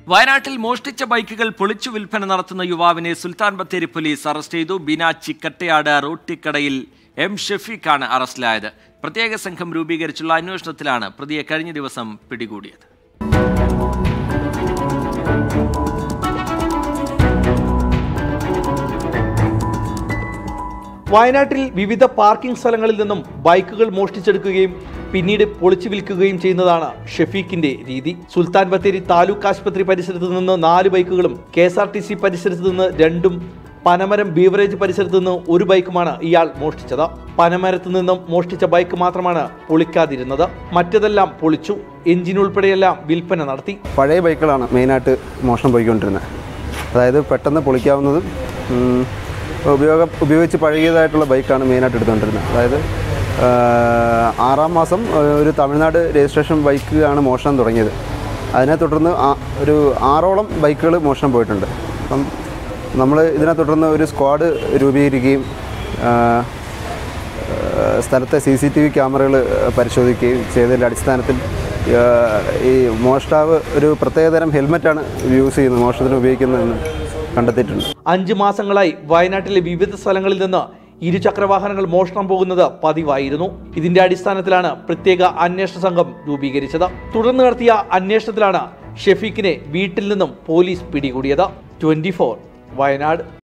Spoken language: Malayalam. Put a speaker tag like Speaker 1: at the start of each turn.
Speaker 1: വയനാട്ടിൽ മോഷ്ടിച്ച ബൈക്കുകൾ പൊളിച്ചു വിൽപ്പന നടത്തുന്ന യുവാവിനെ സുൽത്താൻ ബത്തേരി പോലീസ് അറസ്റ്റ് ചെയ്തു. ബീനാച്ചി കട്ടയാട് റോട്ടിക്കടയിൽ എം ഷഫീഖാണ് അറസ്റ്റിലായത്. പ്രത്യേക സംഘം രൂപീകരിച്ചുള്ള അന്വേഷണത്തിലാണ് പ്രതിയെ കഴിഞ്ഞ ദിവസം പിടികൂടിയത്.
Speaker 2: വയനാട്ടിൽ വിവിധ പാർക്കിംഗ് സ്ഥലങ്ങളിൽ നിന്നും ബൈക്കുകൾ മോഷ്ടിച്ചെടുക്കുകയും പിന്നീട് പൊളിച്ചു വിൽക്കുകയും ചെയ്യുന്നതാണ് ഷഫീഖിന്റെ രീതി. സുൽത്താൻ ബത്തേരി താലൂക്ക് ആശുപത്രി പരിസരത്ത് നിന്ന് 4 ബൈക്കുകളും KSRTC പരിസരത്ത് നിന്ന് 2ഉം പനമരം ബീവറേജ് പരിസരത്ത് നിന്ന് 1 ബൈക്കുമാണ് ഇയാൾ മോഷ്ടിച്ചത്. പനമരത്ത് നിന്നും മോഷ്ടിച്ച ബൈക്ക് മാത്രമാണ് പൊളിക്കാതിരുന്നത്. മറ്റതെല്ലാം പൊളിച്ചു. എഞ്ചിൻ ഉൾപ്പെടെയെല്ലാം വിൽപ്പന നടത്തി.
Speaker 3: പഴയ ബൈക്കുകളാണ് മെയിനായിട്ട് മോഷണം പോയിക്കൊണ്ടിരുന്നത്. അതായത് പെട്ടെന്ന് പൊളിക്കാവുന്നതും ഉപയോഗിച്ച് പഴകിയതായിട്ടുള്ള ബൈക്കാണ് മെയിനായിട്ട് എടുത്തുകൊണ്ടിരുന്നത്. അതായത് 6ാം മാസം ഒരു തമിഴ്നാട് രജിസ്ട്രേഷൻ ബൈക്ക് ആണ് മോഷണം തുടങ്ങിയത്. അതിനെ തുടർന്ന് ഒരു 6ഓളം ബൈക്കുകൾ മോഷണം പോയിട്ടുണ്ട്. അപ്പം നമ്മൾ ഇതിനെ തുടർന്ന് ഒരു സ്ക്വാഡ് രൂപീകരിക്കുകയും സ്ഥലത്തെ CCTV ക്യാമറകൾ പരിശോധിക്കുകയും ചെയ്തതിൻ്റെ അടിസ്ഥാനത്തിൽ ഈ മോഷ്ടാവ് ഒരു പ്രത്യേകതരം ഹെൽമെറ്റാണ് യൂസ് ചെയ്യുന്നത്, മോഷണത്തിന് ഉപയോഗിക്കുന്നതെന്ന് കണ്ടെത്തിയിട്ടുണ്ട്.
Speaker 2: 5 മാസങ്ങളായി വയനാട്ടിലെ വിവിധ സ്ഥലങ്ങളിൽ നിന്ന് ഇരുചക്രവാഹനങ്ങൾ മോഷണം പോകുന്നത് പതിവായിരുന്നു. ഇതിന്റെ അടിസ്ഥാനത്തിലാണ് പ്രത്യേക അന്വേഷണ സംഘം രൂപീകരിച്ചത്. തുടർന്ന് നടത്തിയ അന്വേഷണത്തിലാണ് ഷഫീഖിനെ വീട്ടിൽ നിന്നും പോലീസ് പിടികൂടിയത്. 24 വയനാട്.